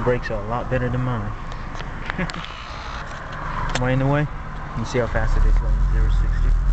brakes are a lot better than mine. Am I in the way? You see how fast it is going 0 to 60?